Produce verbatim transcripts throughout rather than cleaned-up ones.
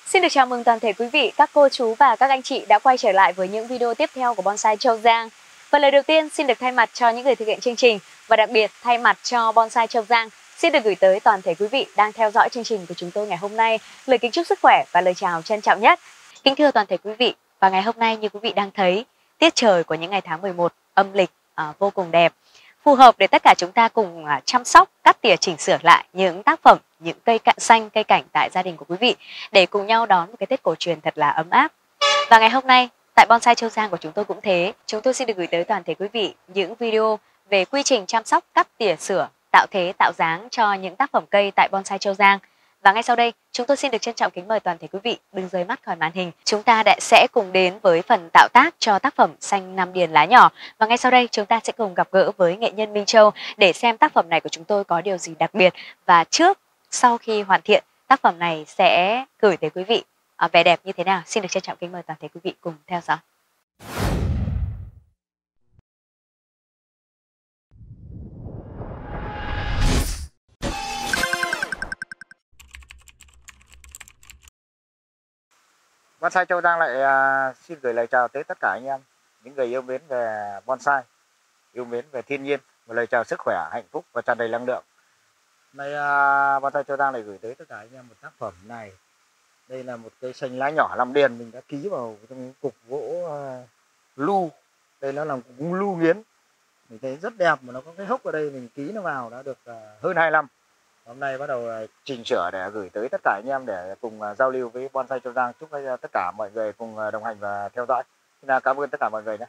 Xin được chào mừng toàn thể quý vị, các cô chú và các anh chị đã quay trở lại với những video tiếp theo của Bonsai Châu Giang. Và lời đầu tiên xin được thay mặt cho những người thực hiện chương trình và đặc biệt thay mặt cho Bonsai Châu Giang xin được gửi tới toàn thể quý vị đang theo dõi chương trình của chúng tôi ngày hôm nay lời kính chúc sức khỏe và lời chào trân trọng nhất. Kính thưa toàn thể quý vị, và ngày hôm nay như quý vị đang thấy, tiết trời của những ngày tháng mười một âm lịch à, vô cùng đẹp, phù hợp để tất cả chúng ta cùng à, chăm sóc, cắt tỉa, chỉnh sửa lại những tác phẩm, những cây cạn xanh, cây cảnh tại gia đình của quý vị để cùng nhau đón một cái Tết cổ truyền thật là ấm áp. Và ngày hôm nay tại Bonsai Châu Giang của chúng tôi cũng thế, chúng tôi xin được gửi tới toàn thể quý vị những video về quy trình chăm sóc, cắt tỉa, sửa, tạo thế, tạo dáng cho những tác phẩm cây tại Bonsai Châu Giang. Và ngay sau đây, chúng tôi xin được trân trọng kính mời toàn thể quý vị đừng rời mắt khỏi màn hình. Chúng ta đã sẽ cùng đến với phần tạo tác cho tác phẩm xanh Nam Điền lá nhỏ. Và ngay sau đây, chúng ta sẽ cùng gặp gỡ với nghệ nhân Minh Châu để xem tác phẩm này của chúng tôi có điều gì đặc biệt. Và trước, sau khi hoàn thiện, tác phẩm này sẽ gửi tới quý vị à, vẻ đẹp như thế nào. Xin được trân trọng kính mời toàn thể quý vị cùng theo dõi. Bonsai Châu Giang lại uh, xin gửi lời chào tới tất cả anh em, những người yêu mến về bonsai, yêu mến về thiên nhiên, một lời chào sức khỏe, hạnh phúc và tràn đầy năng lượng. Nay uh, Bonsai Châu Giang lại gửi tới tất cả anh em một tác phẩm này. Đây là một cây xanh lá nhỏ Nam Điền, mình đã ký vào trong cục gỗ uh, lu. Đây nó là cục lu nghiến, mình thấy rất đẹp mà nó có cái hốc ở đây, mình ký nó vào đã được uh, hơn hai năm. Hôm nay bắt đầu chỉnh sửa để gửi tới tất cả anh em để cùng giao lưu với Bonsai Châu Giang. Chúc tất cả mọi người cùng đồng hành và theo dõi. Xin cảm ơn tất cả mọi người nhé.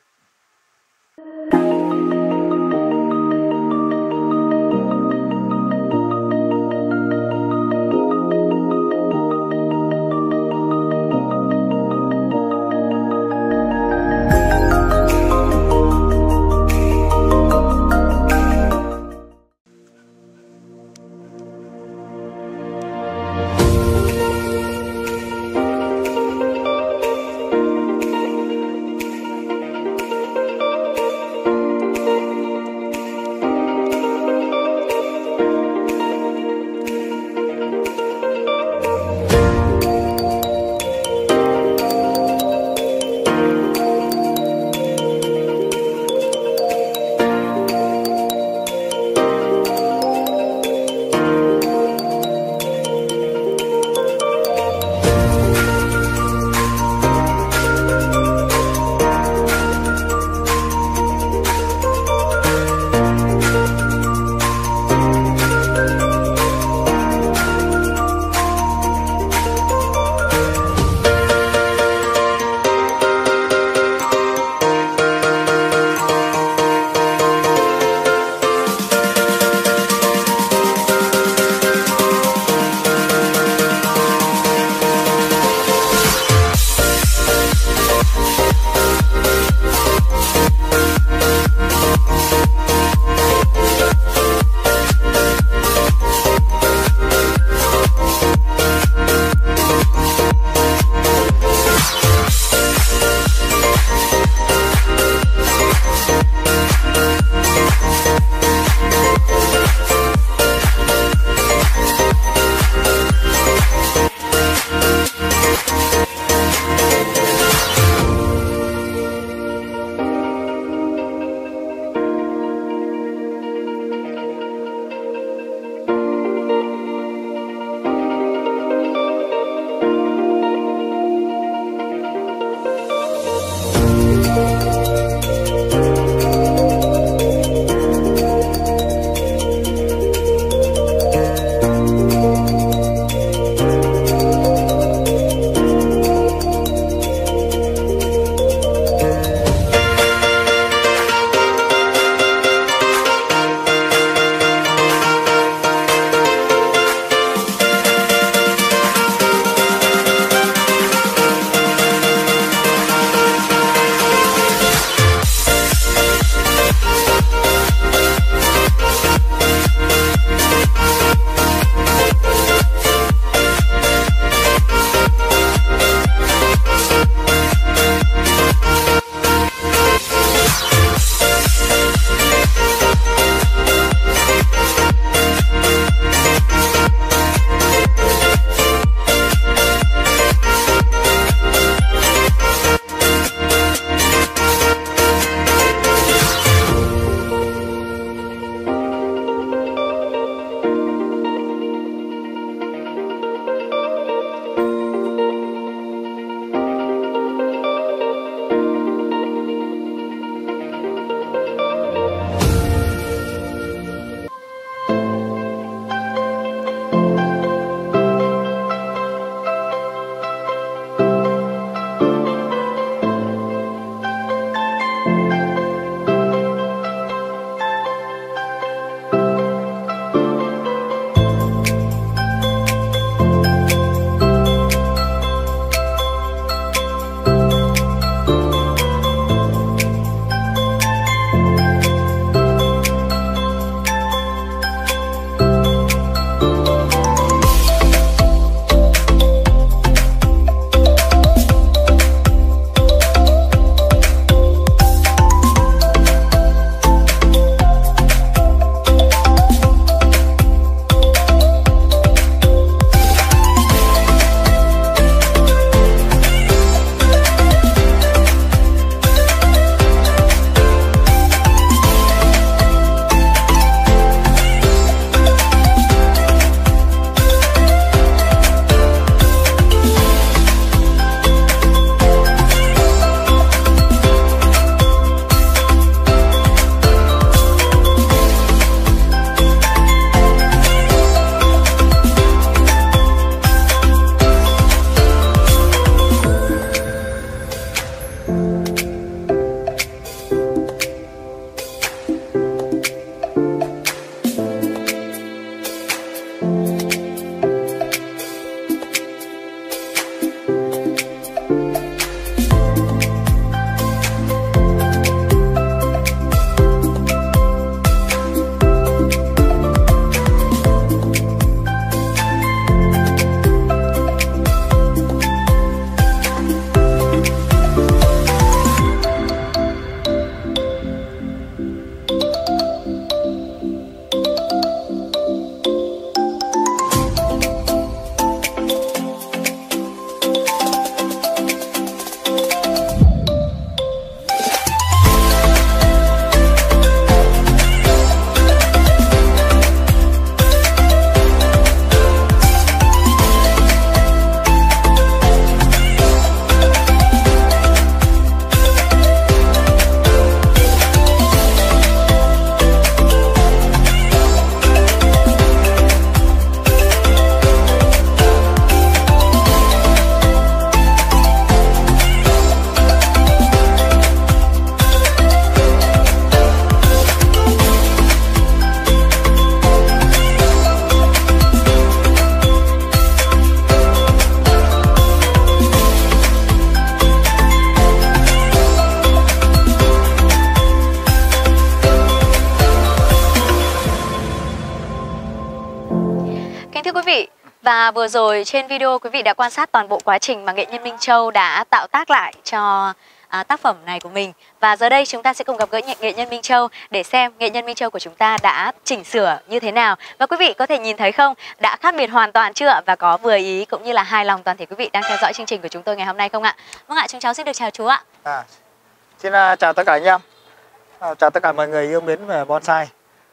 Và vừa rồi trên video quý vị đã quan sát toàn bộ quá trình mà nghệ nhân Minh Châu đã tạo tác lại cho à, tác phẩm này của mình. Và giờ đây chúng ta sẽ cùng gặp gỡ nghệ nhân Minh Châu để xem nghệ nhân Minh Châu của chúng ta đã chỉnh sửa như thế nào. Và quý vị có thể nhìn thấy không, đã khác biệt hoàn toàn chưa ạ? Và có vừa ý cũng như là hài lòng toàn thể quý vị đang theo dõi chương trình của chúng tôi ngày hôm nay không ạ? Vâng ạ, chúng cháu xin được chào chú ạ. À, xin uh, chào tất cả anh em, uh, chào tất cả mọi người yêu mến về bonsai.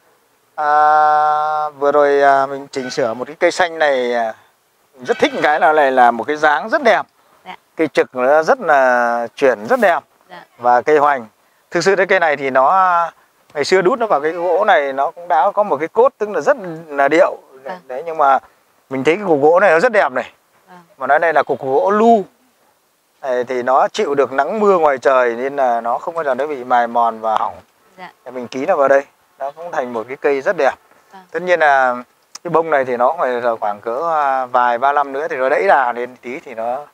À, vừa rồi à, mình chỉnh sửa một cái cây xanh này, à, rất thích cái là này là một cái dáng rất đẹp. Dạ. Cây trực nó rất là chuyển rất đẹp. Dạ. Và cây hoành, thực sự cái cây này thì nó ngày xưa đút nó vào cái gỗ này nó cũng đã có một cái cốt, tức là rất là điệu. Dạ. Đấy, nhưng mà mình thấy cái cục gỗ này nó rất đẹp này. Dạ. Mà nói đây là cục gỗ lu này, thì nó chịu được nắng mưa ngoài trời nên là nó không bao giờ nó bị mài mòn và hỏng. Dạ. Thì mình ký nó vào đây, nó cũng thành một cái cây rất đẹp. À. Tất nhiên là cái bông này thì nó phải là khoảng cỡ vài ba năm nữa thì nó đẫy đà lên tí thì nó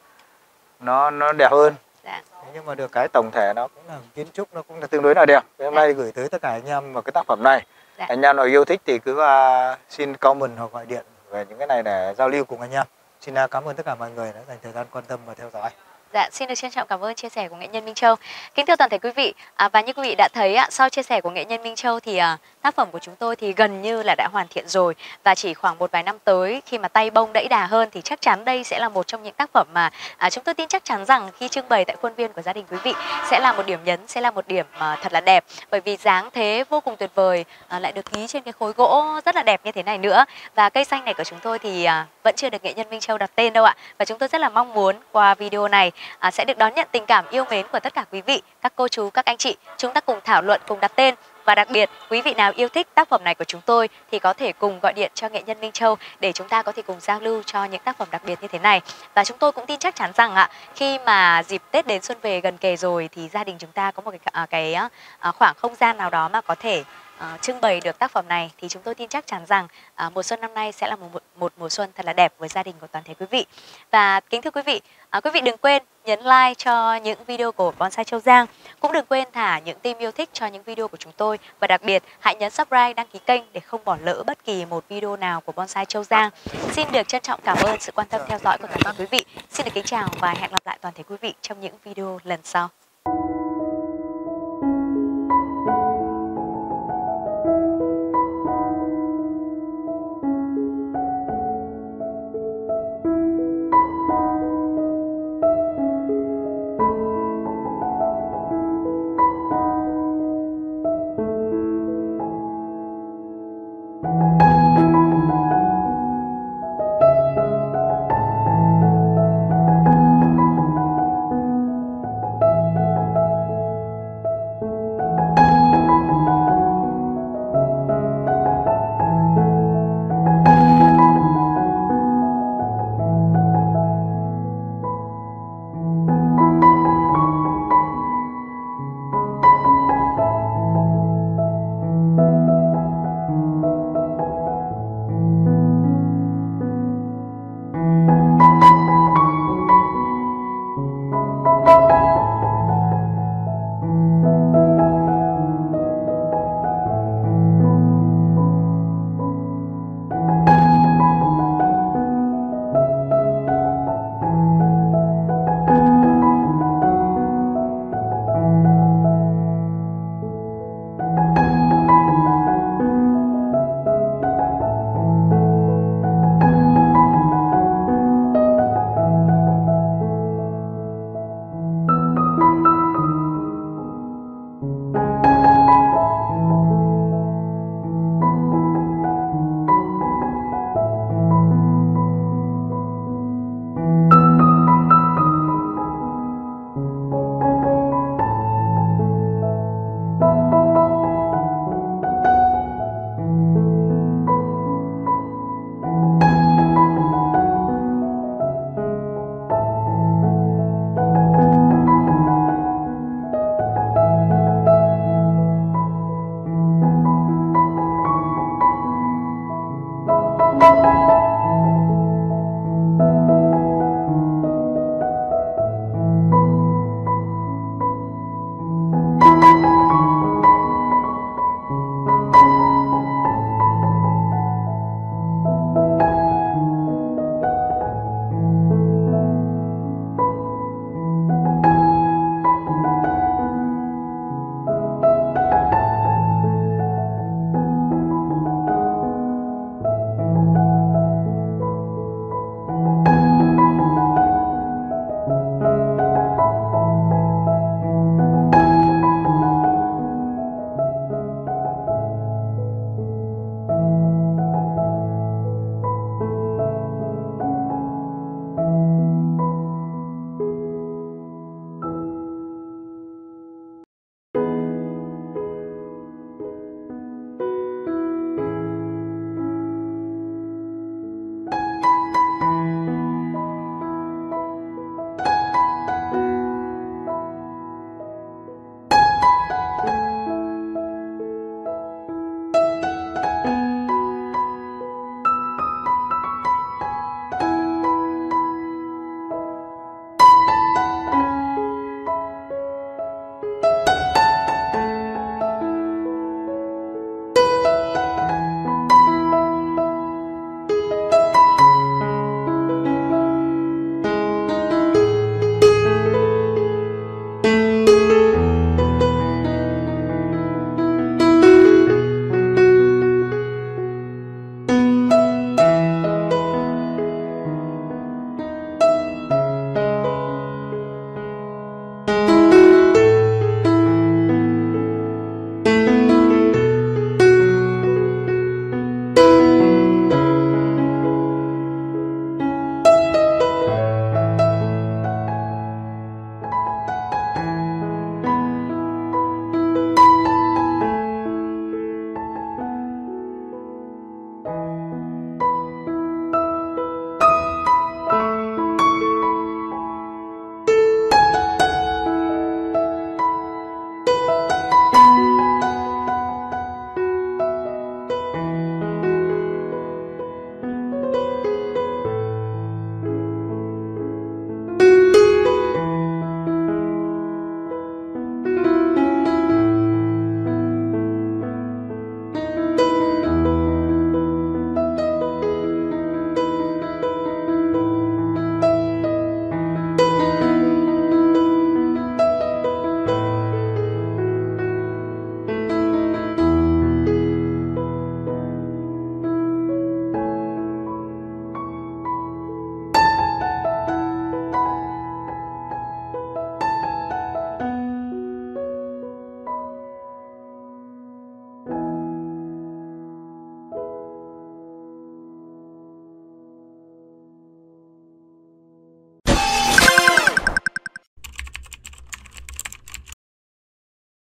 nó nó đẹp hơn. Dạ. Nhưng mà được cái tổng thể nó cũng là kiến trúc, nó cũng là tương đối là đẹp. Hôm dạ. nay gửi tới tất cả anh em vào cái tác phẩm này. Dạ. Anh em nào yêu thích thì cứ uh, xin comment hoặc gọi điện về những cái này để giao lưu cùng anh em. Xin uh, cảm ơn tất cả mọi người đã dành thời gian quan tâm và theo dõi. Dạ, xin được trân trọng cảm ơn chia sẻ của nghệ nhân Minh Châu. Kính thưa toàn thể quý vị, à, và như quý vị đã thấy ạ, sau chia sẻ của nghệ nhân Minh Châu thì à, tác phẩm của chúng tôi thì gần như là đã hoàn thiện rồi. Và chỉ khoảng một vài năm tới khi mà tay bông đẫy đà hơn thì chắc chắn đây sẽ là một trong những tác phẩm mà à, chúng tôi tin chắc chắn rằng khi trưng bày tại khuôn viên của gia đình quý vị sẽ là một điểm nhấn, sẽ là một điểm à, thật là đẹp. Bởi vì dáng thế vô cùng tuyệt vời à, lại được ký trên cái khối gỗ rất là đẹp như thế này nữa. Và cây xanh này của chúng tôi thì à, vẫn chưa được nghệ nhân Minh Châu đặt tên đâu ạ. Và chúng tôi rất là mong muốn qua video này À, sẽ được đón nhận tình cảm yêu mến của tất cả quý vị, các cô chú, các anh chị. Chúng ta cùng thảo luận, cùng đặt tên. Và đặc biệt, quý vị nào yêu thích tác phẩm này của chúng tôi thì có thể cùng gọi điện cho nghệ nhân Minh Châu để chúng ta có thể cùng giao lưu cho những tác phẩm đặc biệt như thế này. Và chúng tôi cũng tin chắc chắn rằng ạ, khi mà dịp Tết đến xuân về gần kề rồi thì gia đình chúng ta có một cái, cái khoảng không gian nào đó mà có thể Uh, trưng bày được tác phẩm này thì chúng tôi tin chắc chắn rằng uh, mùa xuân năm nay sẽ là một, một mùa xuân thật là đẹp với gia đình của toàn thể quý vị. Và kính thưa quý vị, uh, quý vị đừng quên nhấn like cho những video của Bonsai Châu Giang, cũng đừng quên thả những tim yêu thích cho những video của chúng tôi, và đặc biệt hãy nhấn subscribe, đăng ký kênh để không bỏ lỡ bất kỳ một video nào của Bonsai Châu Giang. Xin được trân trọng cảm ơn sự quan tâm theo dõi của toàn thể quý vị. Xin được kính chào và hẹn gặp lại toàn thể quý vị trong những video lần sau.